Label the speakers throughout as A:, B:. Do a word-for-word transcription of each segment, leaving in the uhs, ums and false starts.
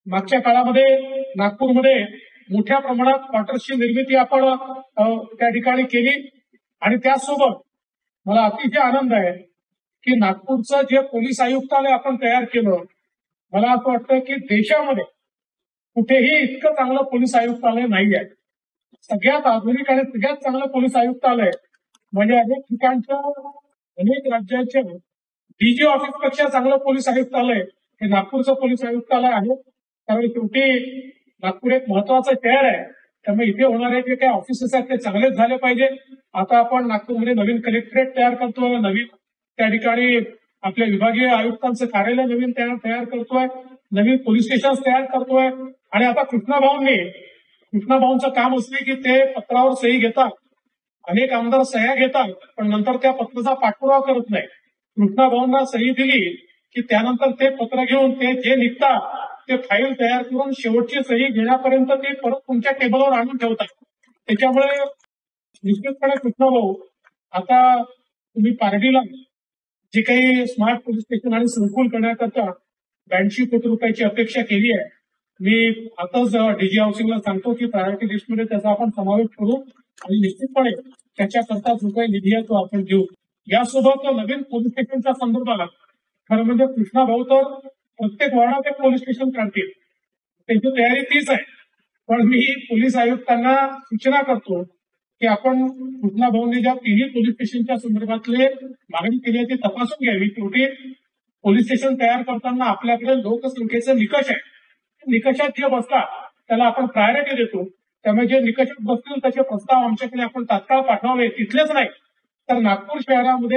A: मागच्या काळामध्ये नागपूरमध्ये मोठ्या प्रमाणात क्वार्टर्सची निर्मिती आपण त्या ठिकाणी केली आणि त्यासोबत मला अतिशय आनंद आहे की नागपूरचं जे पोलीस आयुक्तालय आपण तयार केलं, मला असं वाटतं की देशामध्ये कुठेही इतकं चांगलं पोलीस आयुक्तालय नाही आहे. सगळ्यात आधुनिक आणि सगळ्यात चांगलं पोलीस आयुक्तालय म्हणजे अनेक ठिकाणच्या अनेक राज्यांच्या डीजी ऑफिसपेक्षा चांगलं पोलीस आयुक्तालय हे नागपूरचं पोलीस आयुक्तालय आहे. कारण शेवटी नागपूर एक महत्वाचं शहर आहे, त्यामुळे इथे होणारे जे काही ऑफिसेस आहेत ते चांगलेच झाले पाहिजे. आता आपण नागपूरमध्ये नवीन कलेक्टरेट तयार करतोय, नवीन त्या ठिकाणी आपल्या विभागीय आयुक्तांचं कार्यालय नवीन तयार तयार करतोय, नवीन पोलीस स्टेशन तयार करतोय आणि आता कृष्णाभाऊंनी कृष्णाभाऊंचं काम असले की ते पत्रावर सही घेतात. अनेक आमदार सह्या घेतात पण नंतर त्या पत्राचा पाठपुरावा करत नाही. कृष्णाभाऊंना सही दिली की त्यानंतर ते पत्र घेऊन ते जे निघतात ते फाईल तयार करून शेवटची सही घेण्यापर्यंत ते परत तुमच्या टेबलवर आणून ठेवतात. त्याच्यामुळे निश्चितपणे कृष्णाभाऊ, आता तुम्ही पारडीला जे काही स्मार्ट पोलीस स्टेशन आणि संकुल करण्याकरता ब्याऐंशी कोटी रुपयाची अपेक्षा केली आहे. मी आताच डीजी हाऊसिंगला सांगतो की प्रायोरिटी लिस्टमध्ये त्याचा आपण समावेश करू आणि निश्चितपणे त्याच्याकरता जो काही निधी आहे तो आपण देऊ. यासोबत नवीन पोलीस स्टेशनच्या संदर्भात खरं म्हणजे कृष्णाभाऊ तर प्रत्येक वॉर्डात एक पोलीस स्टेशन काढतील, त्यांची तयारी तीच आहे. पण मी पोलीस आयुक्तांना सूचना करतो की आपण कृष्णाभाऊंनी ज्या तिन्ही पोलीस स्टेशनच्या संदर्भातले मागणी केली आहे ती तपासून घ्यावी. शेवटी पोलीस स्टेशन तयार करताना आपल्याकडे लोकसंख्येचे निकष आहे, निकषात जे बसतात त्याला आपण प्रायोरिटी देतो. त्यामुळे जे निकषात बसतील त्याचे प्रस्ताव आमच्याकडे आपण तात्काळ पाठवावे. तिथलेच नाही तर नागपूर शहरामध्ये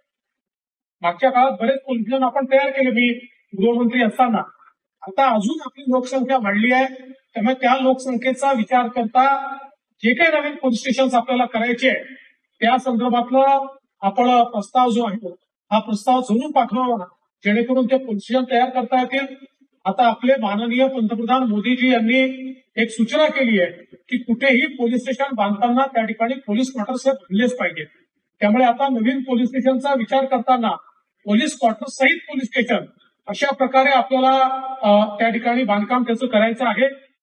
A: मागच्या काळात बरेच पोलीस स्टेशन आपण तयार केले मी गृहमंत्री असताना. आता अजून आपली लोकसंख्या वाढली आहे, त्यामुळे त्या लोकसंख्येचा विचार करता जे काही नवीन पोलीस स्टेशन आपल्याला करायचे आहे त्या संदर्भातला आपण प्रस्ताव जो आहे हा प्रस्ताव जरूर पाठवावा जेणेकरून ते पोलीस स्टेशन तयार करता येतील. आता आपले माननीय पंतप्रधान मोदीजी यांनी एक सूचना केली आहे की कुठेही पोलीस स्टेशन बांधताना त्या ठिकाणी पोलीस क्वार्टर्स हे बांधलेच पाहिजेत. त्यामुळे आता नवीन पोलीस स्टेशनचा विचार करताना पोलीस क्वार्टर्स सहित पोलीस स्टेशन अशा प्रकारे आपल्याला त्या ठिकाणी बांधकाम त्याचं करायचं आहे.